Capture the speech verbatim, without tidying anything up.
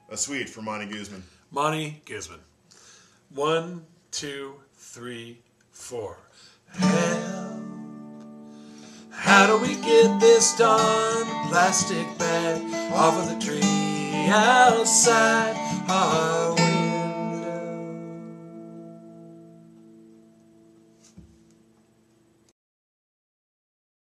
A suite for moniguzman. Moniguzman. One, two, three, four. Help. How do we get this darn plastic bag off of the tree outside our